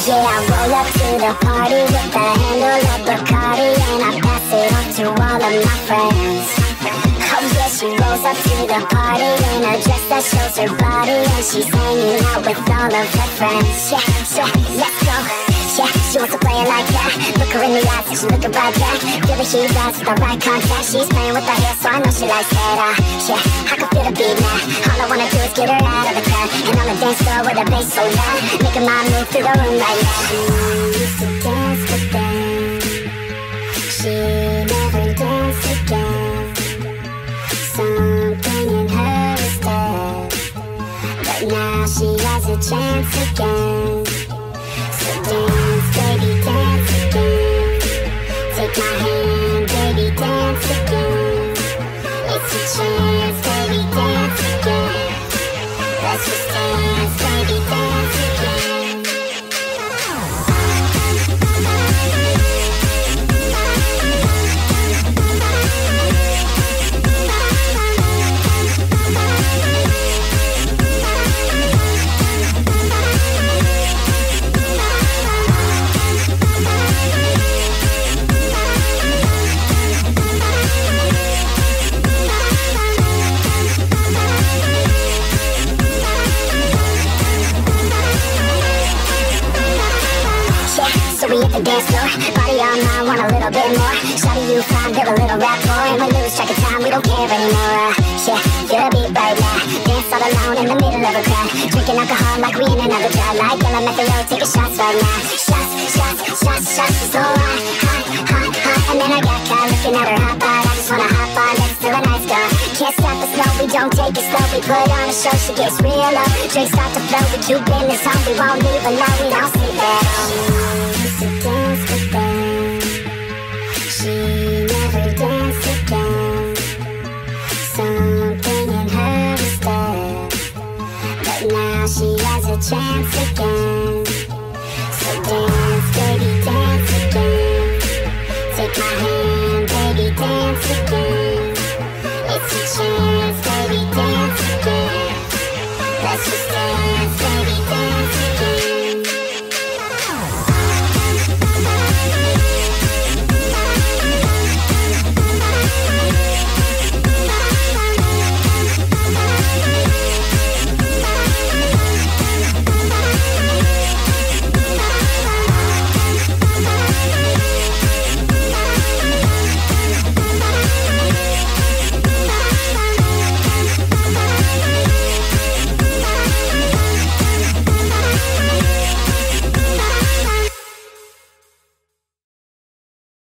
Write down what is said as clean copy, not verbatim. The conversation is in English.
Yeah, I roll up to the party with the handle of Bacardi, and I pass it on to all of my friends. Oh yeah, she rolls up to the party in a dress that shows her body, and she's hanging out with all of her friends. Yeah, let's go. Yeah, she wants to play it like that. Look her in the eyes and she looking right back. Feel the heat rise with the right contact. She's playing with her hair, so I know she likes that. Yeah, I can feel the beat now. All I wanna do is get her out of the crowd, and on the dance floor with the bass so loud, making my move through the room right now. She used to dance with them. She never danced again. Something in her is dead, but now she has a chance again. So dance, baby, dance again. Take my hand, baby, dance again. It's a chance, baby, dance again. Let's just dance, baby, dance again. So we hit the dance floor, body on mine, want a little bit more. Shawty, you fine, build a little rap for, and we lose track of time, we don't care anymore. Yeah, feel the beat right now. Dance all alone in the middle of a crowd, drinking alcohol like we in another crowd. Like yelling at the road, taking shots right now. Shots, it's so hot. And then I got caught looking at her hot bod. I just wanna hop on next to a nice girl. Can't stop us, no, we don't take it slow. We put on a show, she gets real low. Drinks start to flow, we keep in this home, we won't leave alone, we don't